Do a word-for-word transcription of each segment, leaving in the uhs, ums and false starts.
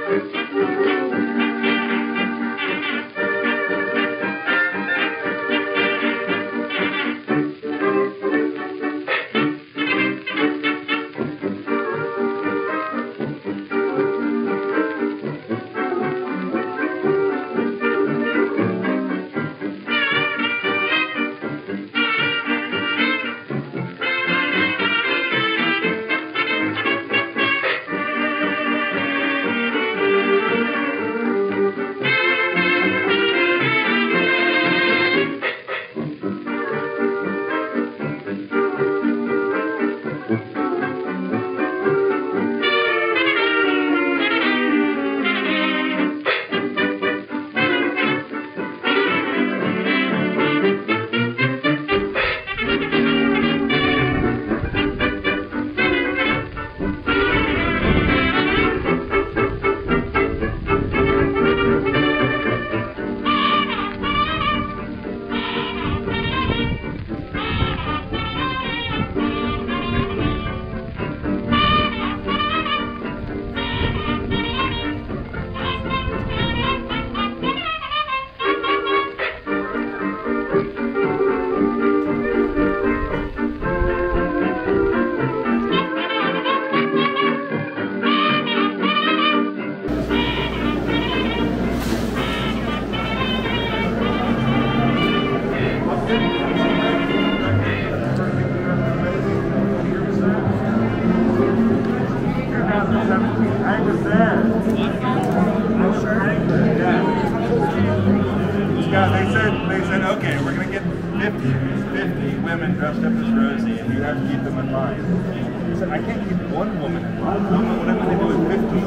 Yeah, they said, they said, okay, we're going to get fifty, fifty women dressed up as Rosie, and you have to keep them in mind. He said, I can't keep one woman in mind. What am I going to do with fifty?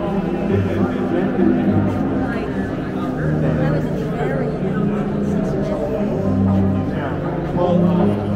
I was very Yeah. Well,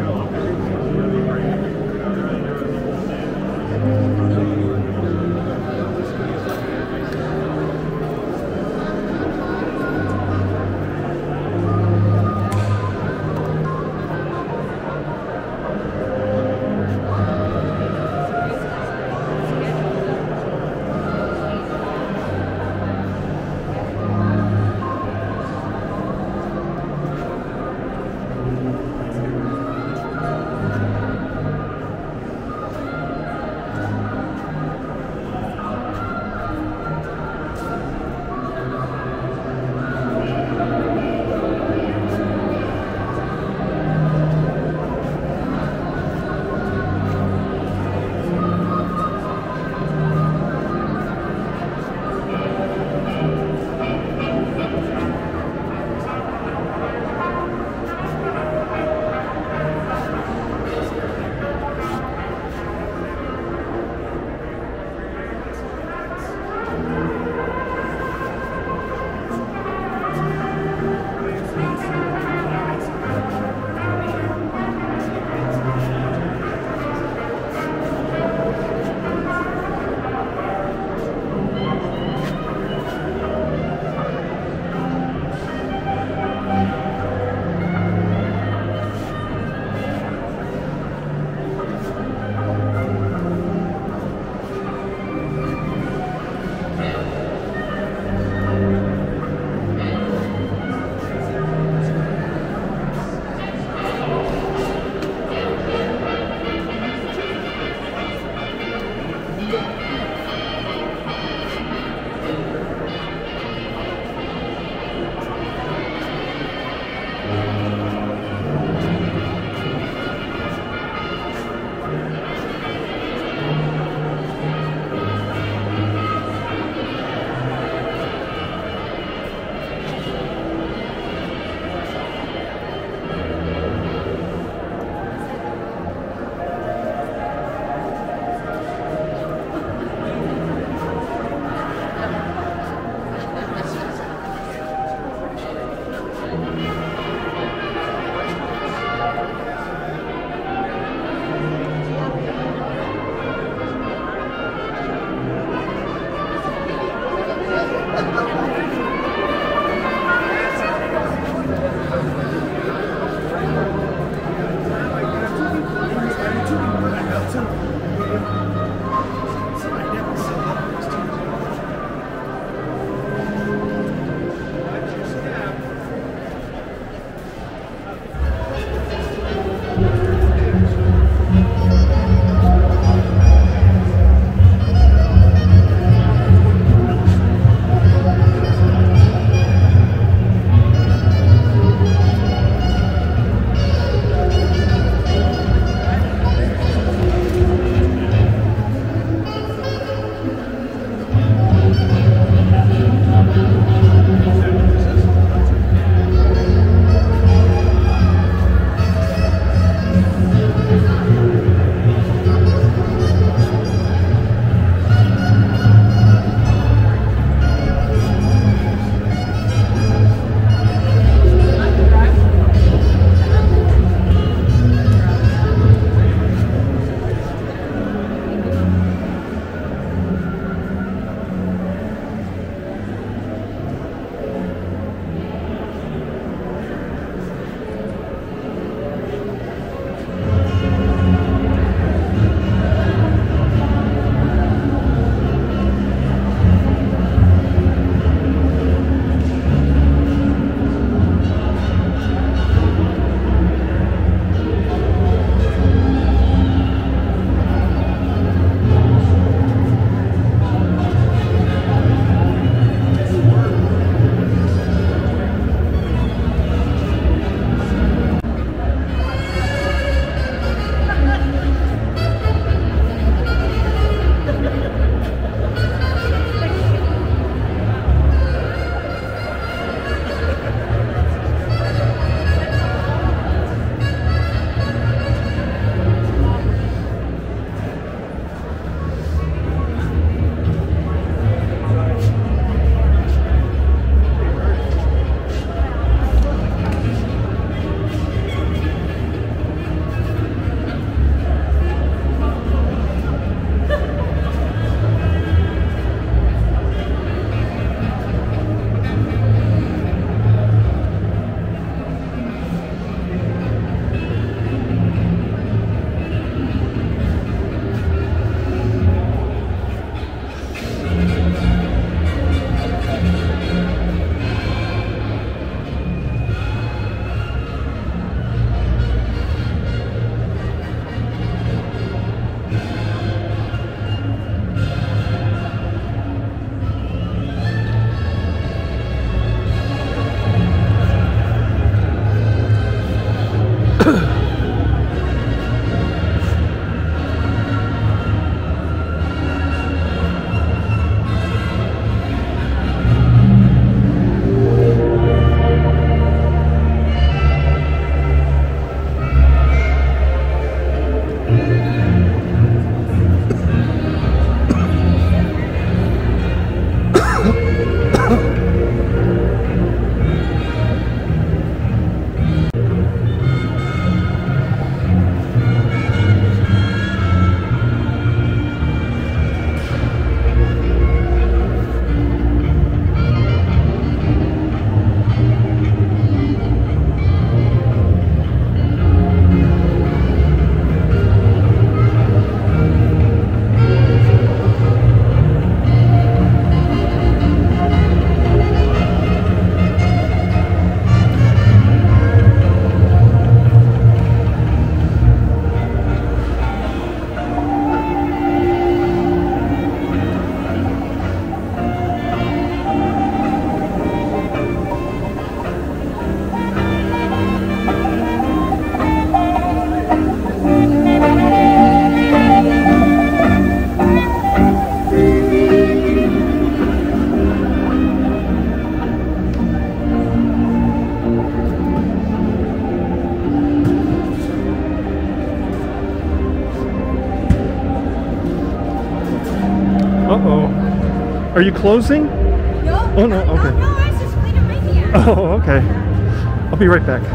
Uh-oh. Are you closing? No. Oh, no, okay. No, no, I was just waiting right here. Oh, okay. I'll be right back.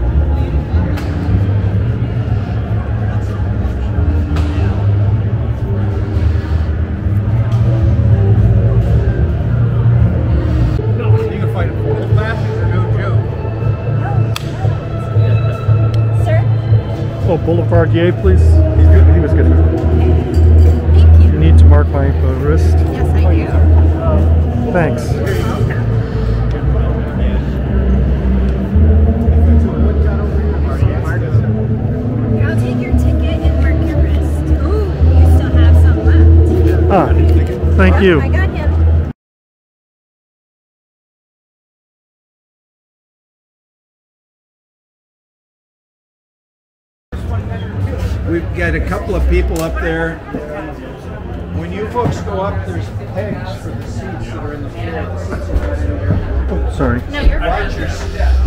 You can fight a full fashioned or no joke. Sir? Oh, Boulevard Yay, please. He's good. He was getting it. Thank you. You need to mark my uh, wrist. Yes, I do. Thanks. I'll take your ticket and mark your wrist. Ooh, you still have some left. Ah, thank you. I got him. We've got a couple of people up there. When you folks go up, there's pegs for the seats that are in the floor. The seats are right in there. Oh, sorry. No, you're Watch fine. your step.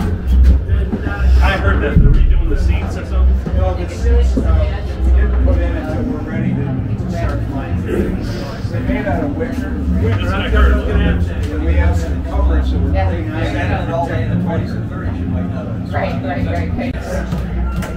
I heard that they're redoing the seats or something. No, the seats uh, we didn't put in until we're ready to start flying. They're made out of wicker. That's what I heard. And we have some coverage, so we're putting it all in the twenties and thirties. You might know that. Right, right, right.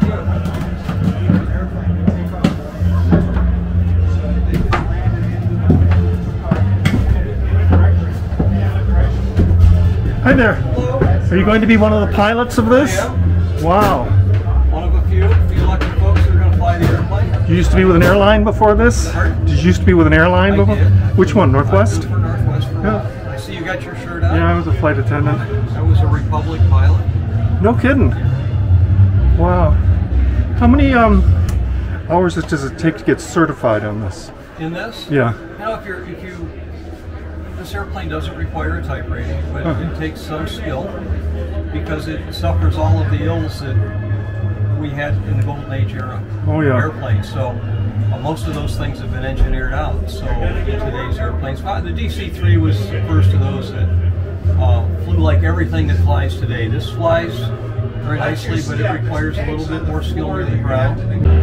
Hi there. Are you going to be one of the pilots of this? Wow. One of a few, few lucky folks who are going to fly the airplane. You used to be with an airline before this? Pardon? Did you used to be with an airline I before? did. Which one? I Northwest? flew for Northwest for a Yeah. while. I see you got your shirt on. Yeah, I was a flight attendant. I was a Republic pilot. No kidding. Wow. How many um hours does it take to get certified on this? In this? Yeah. You know, if you're, if you, this airplane doesn't require a type rating, but Uh-huh. it takes some skill because it suffers all of the ills that we had in the golden age era Oh, yeah. airplanes. So uh, most of those things have been engineered out. So today's airplanes, well, the D C three was the first of those that uh, flew like everything that flies today. This flies very nicely, but it requires a little bit more skill near the ground.